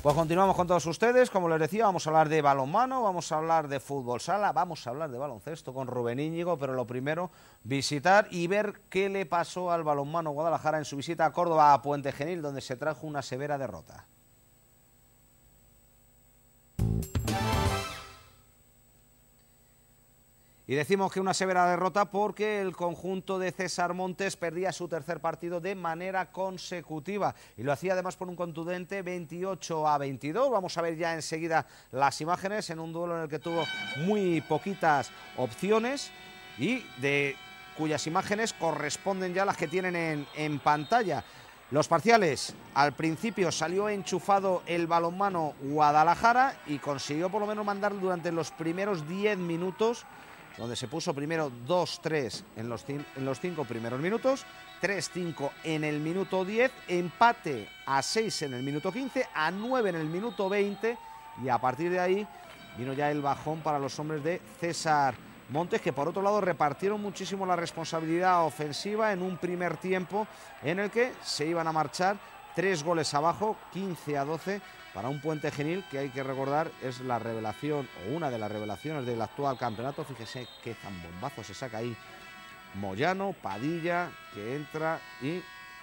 Pues continuamos con todos ustedes, como les decía, vamos a hablar de balonmano, vamos a hablar de fútbol sala, vamos a hablar de baloncesto con Rubén Íñigo, pero lo primero, visitar y ver qué le pasó al balonmano Guadalajara en su visita a Córdoba, a Puente Genil, donde se trajo una severa derrota. Y decimos que una severa derrota porque el conjunto de César Montes perdía su tercer partido de manera consecutiva y lo hacía además por un contundente 28-22. Vamos a ver ya enseguida las imágenes en un duelo en el que tuvo muy poquitas opciones y de cuyas imágenes corresponden ya las que tienen en pantalla. Los parciales: al principio salió enchufado el balonmano Guadalajara y consiguió por lo menos mandar durante los primeros 10 minutos, donde se puso primero 2-3 en los 5 primeros minutos, 3-5 en el minuto 10, empate a 6 en el minuto 15, a 9 en el minuto 20, y a partir de ahí vino ya el bajón para los hombres de César Montes, que por otro lado repartieron muchísimo la responsabilidad ofensiva en un primer tiempo en el que se iban a marchar 3 goles abajo, 15-12, para un Puente Genil que hay que recordar es la revelación o una de las revelaciones del actual campeonato. Fíjese qué zambombazo se saca ahí Moyano, Padilla, que entra y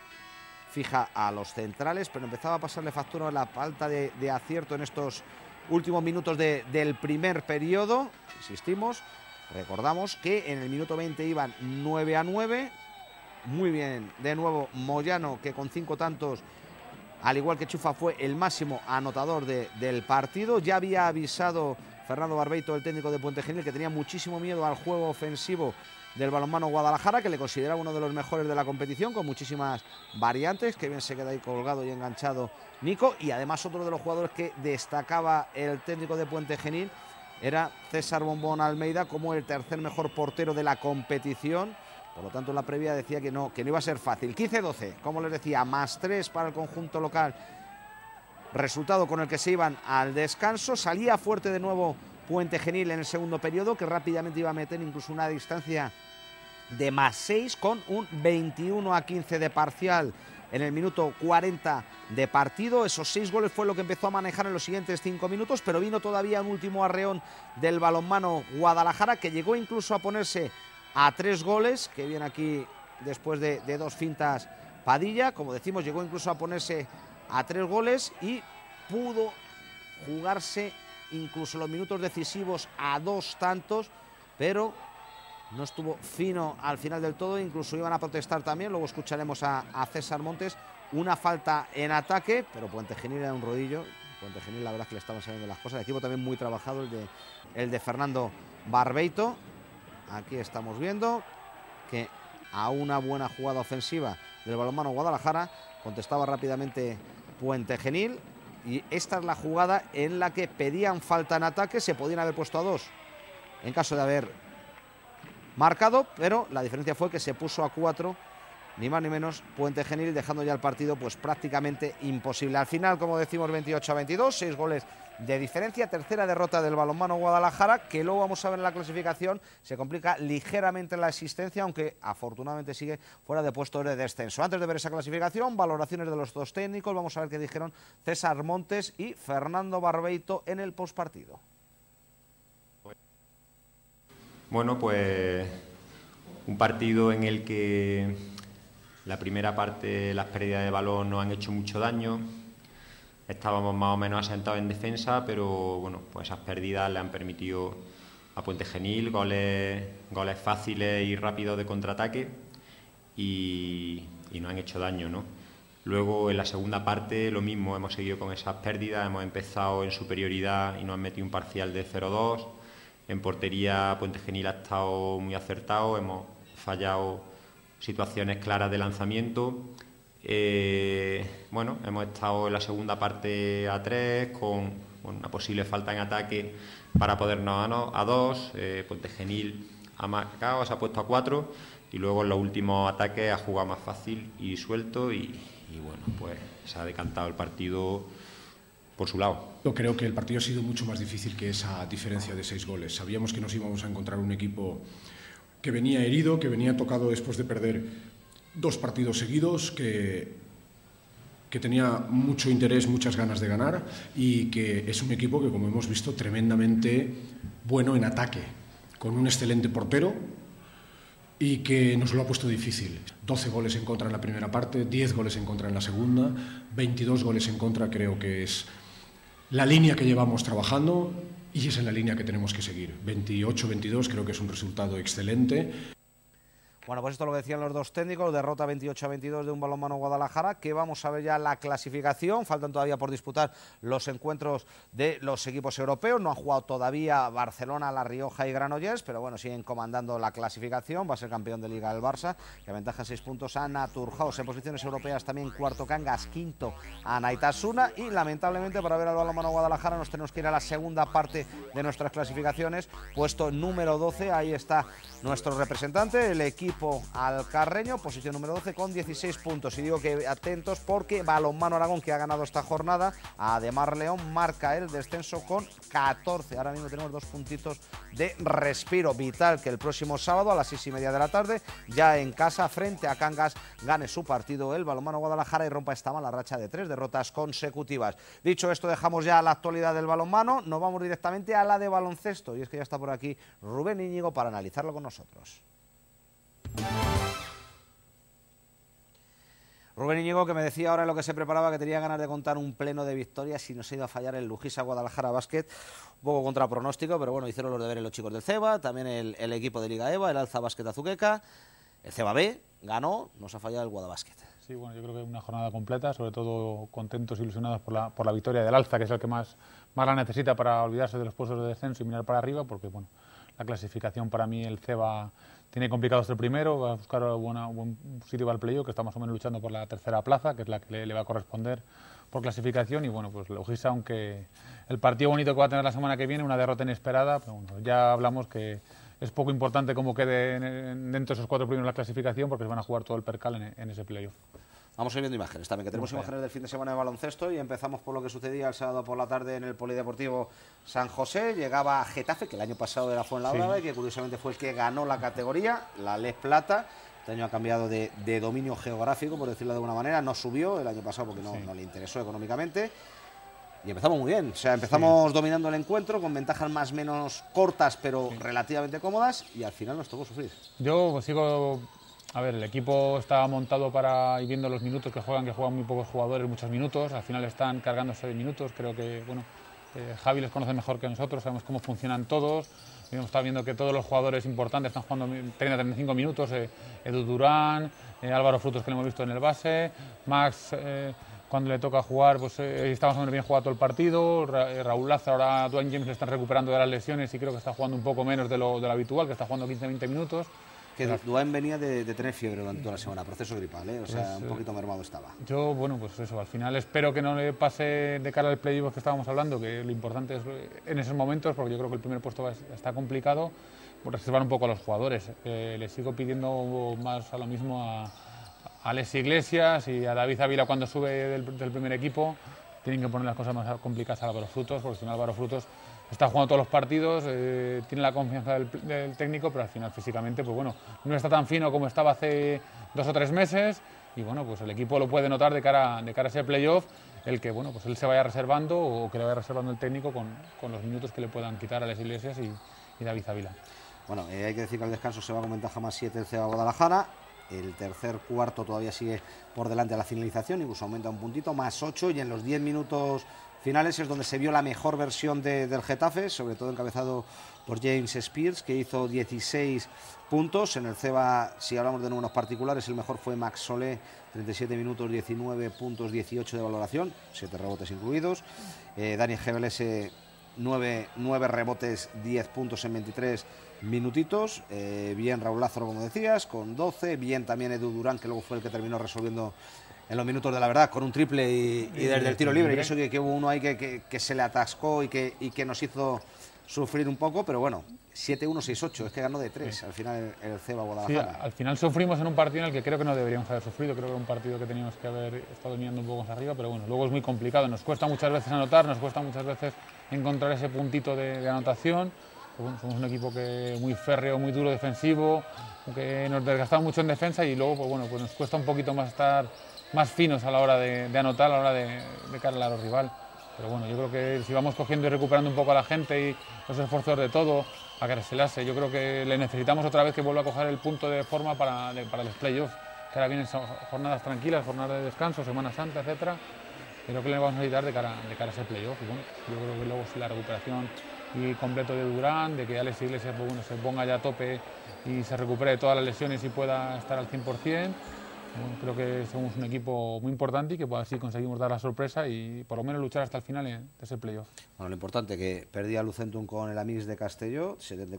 fija a los centrales, pero empezaba a pasarle factura la falta de acierto en estos últimos minutos del primer periodo. Insistimos, recordamos que en el minuto 20 iban 9-9. Muy bien, de nuevo Moyano, que con 5 tantos, al igual que Chufa, fue el máximo anotador del partido. Ya había avisado Fernando Barbeito, el técnico de Puente Genil, que tenía muchísimo miedo al juego ofensivo del balonmano Guadalajara, que le consideraba uno de los mejores de la competición, con muchísimas variantes. Que bien se queda ahí colgado y enganchado Nico. Y además otro de los jugadores que destacaba el técnico de Puente Genil era César Bombón Almeida como el tercer mejor portero de la competición. Por lo tanto, en la previa decía que no iba a ser fácil. 15-12, como les decía, más 3 para el conjunto local. Resultado con el que se iban al descanso. Salía fuerte de nuevo Puente Genil en el segundo periodo, que rápidamente iba a meter incluso una distancia de más 6 con un 21-15 de parcial en el minuto 40 de partido. Esos 6 goles fue lo que empezó a manejar en los siguientes 5 minutos, pero vino todavía un último arreón del balonmano Guadalajara, que llegó incluso a ponerse a 3 goles, que viene aquí después de 2 fintas Padilla. Como decimos, llegó incluso a ponerse a 3 goles y pudo jugarse incluso los minutos decisivos a 2 tantos, pero no estuvo fino al final del todo. Incluso iban a protestar también, luego escucharemos a César Montes, una falta en ataque, pero Puente Genil era un rodillo. Puente Genil, la verdad es que le estaban saliendo las cosas. El equipo también muy trabajado, el de Fernando Barbeito. Aquí estamos viendo que a una buena jugada ofensiva del balonmano Guadalajara contestaba rápidamente Puente Genil, y esta es la jugada en la que pedían falta en ataque. Se podían haber puesto a 2 en caso de haber marcado, pero la diferencia fue que se puso a 4, ni más ni menos, Puente Genil, dejando ya el partido pues prácticamente imposible. Al final, como decimos, 28-22, 6 goles de diferencia. Tercera derrota del balonmano Guadalajara, que luego vamos a ver en la clasificación, se complica ligeramente la existencia, aunque afortunadamente sigue fuera de puestos de descenso. Antes de ver esa clasificación, valoraciones de los 2 técnicos. Vamos a ver qué dijeron César Montes y Fernando Barbeito en el postpartido. Bueno, pues un partido en el que la primera parte, las pérdidas de balón nos han hecho mucho daño. Estábamos más o menos asentados en defensa, pero bueno, pues esas pérdidas le han permitido a Puente Genil goles fáciles y rápidos de contraataque y nos han hecho daño, ¿no? Luego en la segunda parte lo mismo, hemos seguido con esas pérdidas, hemos empezado en superioridad y nos han metido un parcial de 0-2. En portería Puente Genil ha estado muy acertado, hemos fallado situaciones claras de lanzamiento. Bueno, hemos estado en la segunda parte a 3 con una posible falta en ataque para podernos a 2. Puente Genil ha marcado, se ha puesto a 4 y luego en los últimos ataques ha jugado más fácil y suelto y bueno, pues se ha decantado el partido por su lado. Yo creo que el partido ha sido mucho más difícil que esa diferencia de 6 goles. Sabíamos que nos íbamos a encontrar un equipo que venía herido, que venía tocado después de perder 2 partidos seguidos, que que tenía mucho interés, muchas ganas de ganar y que es un equipo que, como hemos visto, tremendamente bueno en ataque, con un excelente portero y que nos lo ha puesto difícil. 12 goles en contra en la primera parte, 10 goles en contra en la segunda, 22 goles en contra, creo que es la línea que llevamos trabajando y es en la línea que tenemos que seguir. 28-22 creo que es un resultado excelente. Bueno, pues esto es lo que decían los dos técnicos, derrota 28-22 de un Balonmano Guadalajara, que vamos a ver ya la clasificación, faltan todavía por disputar los encuentros de los equipos europeos, no han jugado todavía Barcelona, La Rioja y Granollers, pero bueno, siguen comandando la clasificación, va a ser campeón de Liga el Barça, que aventaja 6 puntos a Naturhaus, en posiciones europeas también cuarto Cangas, quinto a Naitasuna, y lamentablemente para ver al Balonmano Guadalajara nos tenemos que ir a la segunda parte de nuestras clasificaciones, puesto número 12, ahí está nuestro representante, el equipo alcarreño, posición número 12 con 16 puntos. Y digo que atentos porque Balonmano Aragón, que ha ganado esta jornada, Ademar León marca el descenso con 14. Ahora mismo tenemos 2 puntitos de respiro vital, que el próximo sábado a las 6:30 de la tarde, ya en casa frente a Cangas, gane su partido el Balonmano Guadalajara y rompa esta mala racha de 3 derrotas consecutivas. Dicho esto, dejamos ya la actualidad del balonmano, nos vamos directamente a la de baloncesto, y es que ya está por aquí Rubén Íñigo para analizarlo con nosotros. Rubén Íñigo, que me decía ahora en lo que se preparaba que tenía ganas de contar un pleno de victorias si no se iba a fallar el Lujisa Guadalajara Basket, un poco contra pronóstico, pero bueno, hicieron los deberes los chicos del CEBA, también el equipo de Liga EVA, el Alza Basket Azuqueca, el CEBA B ganó, nos ha fallado el Guadabasket. Sí, bueno, yo creo que una jornada completa, sobre todo contentos e ilusionados por la victoria del Alza, que es el que más la necesita para olvidarse de los puestos de descenso y mirar para arriba, porque bueno, la clasificación para mí el CEBA tiene complicado ser primero, va a buscar un buen sitio para el playoff, que está más o menos luchando por la tercera plaza, que es la que le va a corresponder por clasificación, y bueno, pues Logisa, aunque el partido bonito que va a tener la semana que viene, una derrota inesperada, pero bueno, ya hablamos que es poco importante cómo quede dentro de esos 4 primeros la clasificación, porque se van a jugar todo el percal en ese playoff. Vamos a ir viendo imágenes también, que tenemos imágenes del fin de semana de baloncesto, y empezamos por lo que sucedía el sábado por la tarde en el Polideportivo San José. Llegaba Getafe, que el año pasado era Fuenlabrada, sí, y que curiosamente fue el que ganó la categoría, la Les Plata. Este año ha cambiado de dominio geográfico, por decirlo de alguna manera, no subió el año pasado porque no le interesó económicamente. Y empezamos muy bien, o sea, empezamos dominando el encuentro, con ventajas más o menos cortas, pero relativamente cómodas, y al final nos tocó sufrir. Yo pues sigo... A ver, el equipo está montado para ir viendo los minutos que juegan muy pocos jugadores, muchos minutos, al final están cargándose de minutos, creo que, bueno, Javi les conoce mejor que nosotros, sabemos cómo funcionan todos, hemos estado viendo que todos los jugadores importantes están jugando 30-35 minutos, Edu Durán, Álvaro Frutos, que lo hemos visto en el base, Max, cuando le toca jugar, pues está más o menos bien jugado todo el partido, Raúl Lázaro, ahora Dwayne James le están recuperando de las lesiones y creo que está jugando un poco menos de lo habitual, que está jugando 15-20 minutos. Que Dwayne venía de tener fiebre durante toda la semana, proceso gripal, o sea, un poquito mermado estaba. Yo, bueno, pues eso, al final espero que no le pase de cara al playoff que estábamos hablando, que lo importante es en esos momentos, porque yo creo que el primer puesto está complicado, por reservar un poco a los jugadores. Le sigo pidiendo más a lo mismo a Alex Iglesias y a David Ávila cuando sube del primer equipo, tienen que poner las cosas más complicadas a Álvaro Frutos, porque si no Álvaro Frutos está jugando todos los partidos, tiene la confianza del técnico, pero al final físicamente pues bueno, no está tan fino como estaba hace 2 o 3 meses, y bueno, pues el equipo lo puede notar de cara a ese playoff, el que bueno, pues él se vaya reservando o que le vaya reservando el técnico con los minutos que le puedan quitar a las Iglesias y David Ávila. Bueno, hay que decir que al descanso se va con ventaja más 7 el CEBA Guadalajara. El tercer cuarto todavía sigue por delante a la finalización, incluso aumenta un puntito, más 8, y en los 10 minutos finales es donde se vio la mejor versión del Getafe, sobre todo encabezado por James Spears, que hizo 16 puntos. En el CEBA, si hablamos de números particulares, el mejor fue Max Solé, 37 minutos, 19 puntos, 18 de valoración, 7 rebotes incluidos. Dani GBLS, 9 rebotes, 10 puntos en 23 minutitos. Bien Raúl Lázaro, como decías, con 12. Bien también Edu Durán, que luego fue el que terminó resolviendo en los minutos de la verdad, con un triple y desde el tiro libre. Y eso que hubo uno ahí que se le atascó y que nos hizo sufrir un poco, pero bueno, 7-1, 6-8, es que ganó de 3 al final el CEBA Guadalajara. Sí, al final sufrimos en un partido en el que creo que no deberíamos haber sufrido, creo que era un partido que teníamos que haber estado mirando un poco más arriba, pero bueno, luego es muy complicado, nos cuesta muchas veces anotar, nos cuesta muchas veces encontrar ese puntito de anotación. Bueno, somos un equipo muy férreo, muy duro defensivo, que nos desgastamos mucho en defensa y luego pues bueno, pues nos cuesta un poquito más estar más finos a la hora de anotar, a la hora de cara al aro rival. Pero bueno, yo creo que si vamos cogiendo y recuperando un poco a la gente y los esfuerzos de todo, a Carcelase, yo creo que le necesitamos otra vez que vuelva a coger el punto de forma para los playoffs, que ahora vienen jornadas tranquilas, jornadas de descanso, Semana Santa, etcétera. Creo que le vamos a necesitar de cara a ese playoff. Y bueno, yo creo que luego la recuperación y completo de Durán, de que Alex Iglesias pues bueno, se ponga ya a tope y se recupere de todas las lesiones y pueda estar al 100%. Bueno, creo que somos un equipo muy importante y que pues, así conseguimos dar la sorpresa y por lo menos luchar hasta el final de ese playoff. Bueno, lo importante que perdía Lucentum con el Amix de Castelló,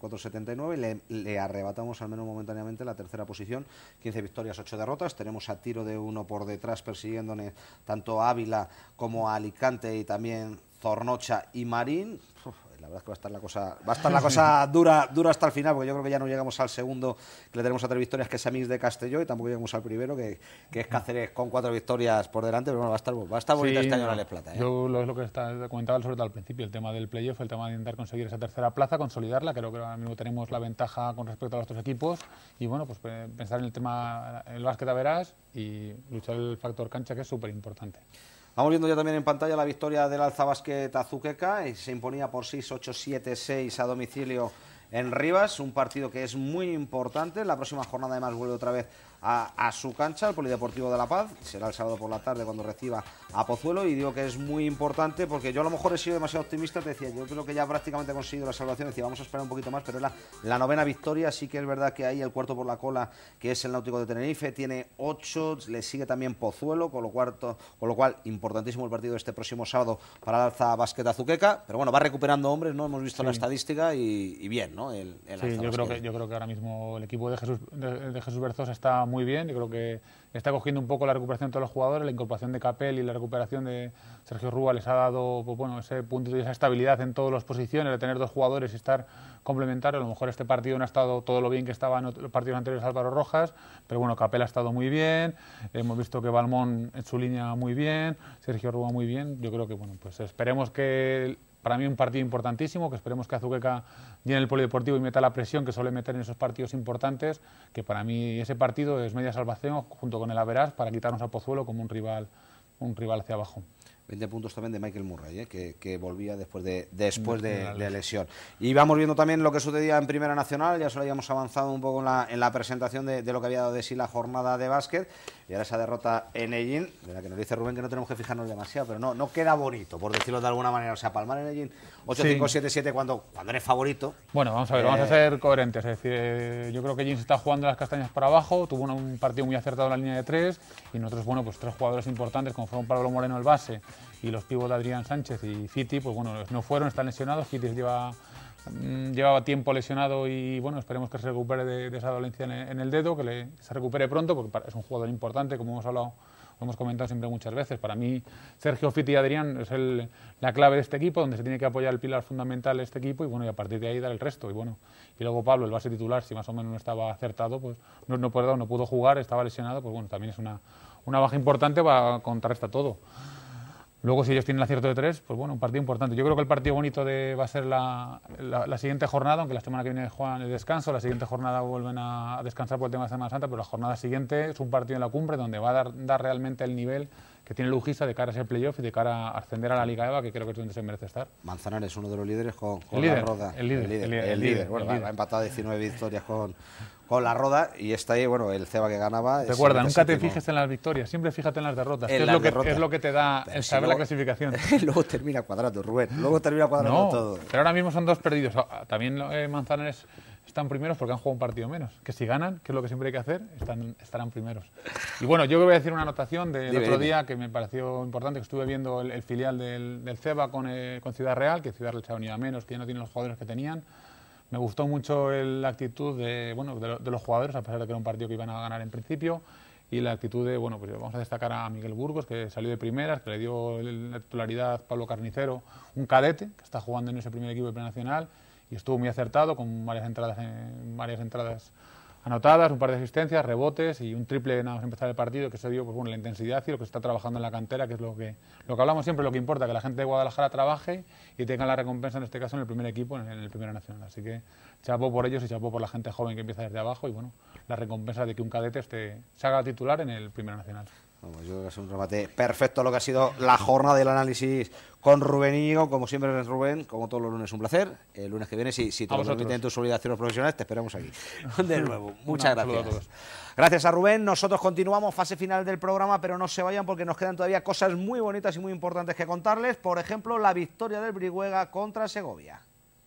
74-79, le arrebatamos al menos momentáneamente la tercera posición, 15 victorias, 8 derrotas, tenemos a tiro de uno por detrás persiguiéndole tanto a Ávila como a Alicante y también Zornocha y Marín. La verdad es que va a estar la cosa dura hasta el final, porque yo creo que ya no llegamos al segundo, que le tenemos a 3 victorias, que es Amix de Castelló, y tampoco llegamos al primero, que es Cáceres con 4 victorias por delante, pero bueno, va a estar bonita este año la Les Plata. Yo es lo que comentaba sobre todo al principio, el tema del playoff, el tema de intentar conseguir esa tercera plaza, consolidarla. Creo que ahora mismo tenemos la ventaja con respecto a los otros equipos y bueno, pues pensar en el tema, el básquet a verás y luchar el factor cancha, que es súper importante. Vamos viendo ya también en pantalla la victoria del Alza Basket Azuqueca, y se imponía por 6-8-7-6 a domicilio en Rivas, un partido que es muy importante. La próxima jornada además vuelve otra vez a su cancha, el Polideportivo de La Paz, será el sábado por la tarde cuando reciba a Pozuelo, y digo que es muy importante porque yo a lo mejor he sido demasiado optimista, te decía, yo creo que ya prácticamente he conseguido la salvación, decía, vamos a esperar un poquito más, pero es la novena victoria. Sí que es verdad que ahí el cuarto por la cola, que es el Náutico de Tenerife, tiene 8, le sigue también Pozuelo, con lo cual importantísimo el partido de este próximo sábado para el Alza Basket Azuqueca, pero bueno, va recuperando hombres, ¿no? Hemos visto la estadística y bien, ¿no? Sí, yo creo que ahora mismo el equipo de Jesús Berzos está muy bien. Yo creo que está cogiendo un poco la recuperación de todos los jugadores, la incorporación de Capel y la recuperación de Sergio Rúa les ha dado pues bueno, ese puntito y esa estabilidad en todas las posiciones, de tener 2 jugadores y estar complementarios. A lo mejor este partido no ha estado todo lo bien que estaba en los partidos anteriores Álvaro Rojas, pero bueno, Capel ha estado muy bien, hemos visto que Balmón en su línea muy bien, Sergio Rúa muy bien. Yo creo que bueno, pues esperemos que... Para mí un partido importantísimo, que esperemos que Azuqueca llene el polideportivo y meta la presión que suele meter en esos partidos importantes, que para mí ese partido es media salvación junto con el Averas para quitarnos a Pozuelo como un rival hacia abajo. 20 puntos también de Michael Murray, que volvía después de lesión. Y vamos viendo también lo que sucedía en Primera Nacional, ya solo habíamos avanzado un poco en la presentación de lo que había dado de sí la jornada de básquet, y ahora esa derrota en Ellín, de la que nos dice Rubén que no tenemos que fijarnos demasiado, pero no queda bonito, por decirlo de alguna manera. O sea, palmar en Ellín 8-5-7-7 cuando eres favorito. Bueno, vamos a ver, vamos a ser coherentes. Es decir, yo creo que Ellín se está jugando las castañas para abajo, tuvo un partido muy acertado en la línea de 3, y nosotros, bueno, pues 3 jugadores importantes, como fueron Pablo Moreno el base, y los pívot de Adrián Sánchez y Fiti, pues bueno, no fueron, están lesionados. Fiti llevaba tiempo lesionado y bueno, esperemos que se recupere de esa dolencia en el dedo, que se recupere pronto, porque es un jugador importante, como hemos hablado, lo hemos comentado siempre muchas veces. Para mí, Sergio, Fiti y Adrián es la clave de este equipo, donde se tiene que apoyar el pilar fundamental de este equipo, y bueno, y a partir de ahí dar el resto. Y bueno, y luego Pablo, el base titular, si más o menos no estaba acertado, pues no pudo jugar, estaba lesionado, pues bueno, también es una baja importante, va a contrarrestar todo. Luego, si ellos tienen el acierto de 3, pues bueno, un partido importante. Yo creo que el partido bonito va a ser la siguiente jornada, aunque la semana que viene juegan el descanso, la siguiente jornada vuelven a descansar por el tema de Semana Santa, pero la jornada siguiente es un partido en la cumbre donde va a dar realmente el nivel que tiene Lujisa de cara a ese playoff y de cara a ascender a la Liga EVA, que creo que es donde se merece estar. Manzanares, uno de los líderes con la Roda. El líder. Bueno, ha empatado 19 victorias con la Roda, y está ahí, bueno, el Ceba que ganaba. Recuerda, nunca te fijes en las victorias, siempre fíjate en las derrotas, que es lo que te da el saber la clasificación. Luego termina cuadrando, Rubén, todo. Pero ahora mismo son 2 perdidos. También Manzanares están primeros porque han jugado un partido menos. Que si ganan, que es lo que siempre hay que hacer, estarán primeros. Y bueno, yo voy a decir una anotación del otro día que me pareció importante, que estuve viendo el filial del Ceba con Ciudad Real, que Ciudad Real se ha unido a menos, que ya no tienen los jugadores que tenían. Me gustó mucho la actitud de los jugadores, a pesar de que era un partido que iban a ganar en principio, y la actitud de, bueno, pues vamos a destacar a Miguel Burgos, que salió de primeras, que le dio la titularidad Pablo Carnicero, un cadete, que está jugando en ese primer equipo de prenacional, y estuvo muy acertado, con varias entradas anotadas, un par de asistencias, rebotes y un triple nada más empezar el partido, que se dio pues, bueno, la intensidad y lo que se está trabajando en la cantera, que es lo que hablamos siempre, lo que importa, que la gente de Guadalajara trabaje y tenga la recompensa, en este caso, en el primer equipo, en el Primera Nacional. Así que chapó por ellos y chapó por la gente joven que empieza desde abajo, y bueno, la recompensa de que un cadete se haga titular en el Primera Nacional. Vamos, yo creo que es un remate perfecto lo que ha sido la jornada del análisis con Rubén Íñigo. Como siempre, Rubén, como todos los lunes, un placer. El lunes que viene, si te lo permiten tus obligaciones profesionales, te esperamos aquí. De nuevo, muchas gracias. Gracias a Rubén. Nosotros continuamos, fase final del programa, pero no se vayan porque nos quedan todavía cosas muy bonitas y muy importantes que contarles. Por ejemplo, la victoria del Brihuega contra Segovia.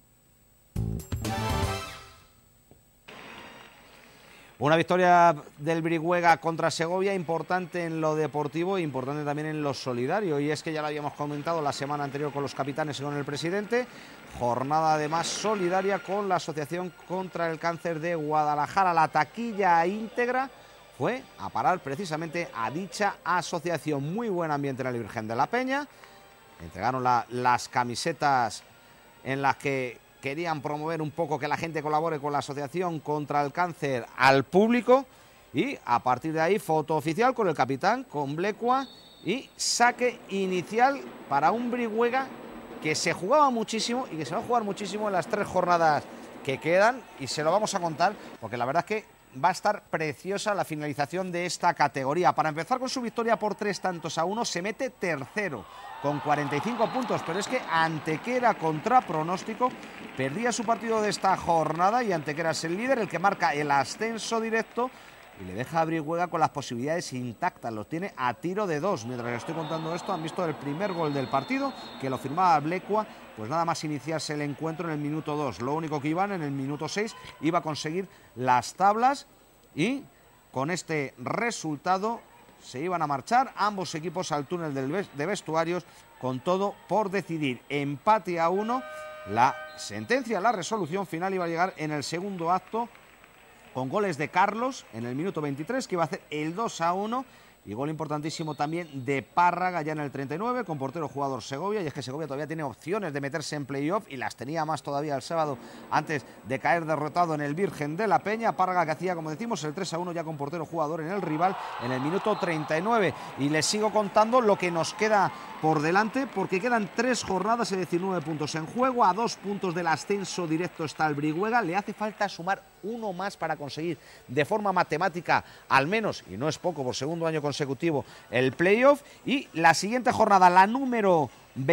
Una victoria del Brihuega contra Segovia importante en lo deportivo e importante también en lo solidario. Y es que ya lo habíamos comentado la semana anterior con los capitanes y con el presidente. Jornada además solidaria con la Asociación contra el Cáncer de Guadalajara. La taquilla íntegra fue a parar precisamente a dicha asociación. Muy buen ambiente en el Virgen de la Peña. Entregaron las camisetas en las que querían promover un poco que la gente colabore con la Asociación contra el Cáncer al público y a partir de ahí foto oficial con el capitán, con Blecua y saque inicial para un Brihuega que se jugaba muchísimo y que se va a jugar muchísimo en las 3 jornadas que quedan y se lo vamos a contar porque la verdad es que va a estar preciosa la finalización de esta categoría. Para empezar con su victoria por 3-1 se mete tercero con 45 puntos, pero es que Antequera contra pronóstico perdía su partido de esta jornada y Antequera es el líder, el que marca el ascenso directo y le deja a Brihuega con las posibilidades intactas, los tiene a tiro de 2. Mientras les estoy contando esto, han visto el primer gol del partido, que lo firmaba Blecua, pues nada más iniciarse el encuentro en el minuto 2. Lo único que Iván en el minuto 6 iba a conseguir las tablas y con este resultado se iban a marchar ambos equipos al túnel de vestuarios con todo por decidir. Empate a 1, la sentencia, la resolución final iba a llegar en el segundo acto con goles de Carlos en el minuto 23 que iba a hacer el 2-1 y gol importantísimo también de Párraga ya en el 39 con portero jugador Segovia. Y es que Segovia todavía tiene opciones de meterse en playoff y las tenía más todavía el sábado antes de caer derrotado en el Virgen de la Peña. Párraga que hacía, como decimos, el 3-1 ya con portero jugador en el rival en el minuto 39. Y les sigo contando lo que nos queda por delante porque quedan 3 jornadas y 19 puntos en juego. A 2 puntos del ascenso directo está el Brihuega. Le hace falta sumar uno más para conseguir de forma matemática al menos, y no es poco por segundo año consecutivo, el playoff. Y la siguiente jornada, la número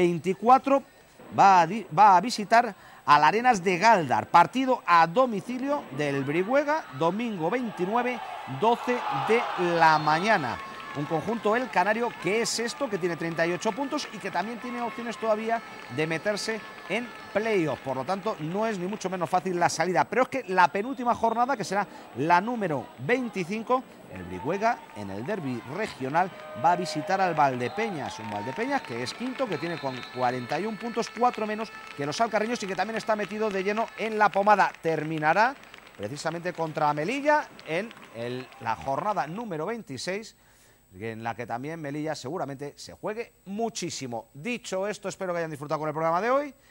24, va a visitar al Arenas de Galdar, partido a domicilio del Brihuega, domingo 29, 12 de la mañana. Un conjunto, el Canario, que es esto, que tiene 38 puntos y que también tiene opciones todavía de meterse en playoff. Por lo tanto, no es ni mucho menos fácil la salida. Pero es que la penúltima jornada, que será la número 25, el Brihuega, en el derbi regional, va a visitar al Valdepeñas. Un Valdepeñas que es quinto, que tiene con 41 puntos, 4 menos que los alcarreños y que también está metido de lleno en la pomada. Terminará precisamente contra Melilla en la jornada número 26, en la que también Melilla seguramente se juegue muchísimo. Dicho esto, espero que hayan disfrutado con el programa de hoy,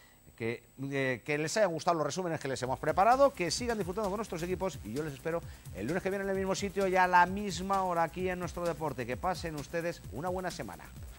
que les hayan gustado los resúmenes que les hemos preparado, que sigan disfrutando con nuestros equipos y yo les espero el lunes que viene en el mismo sitio y a la misma hora aquí en Nuestro Deporte. Que pasen ustedes una buena semana.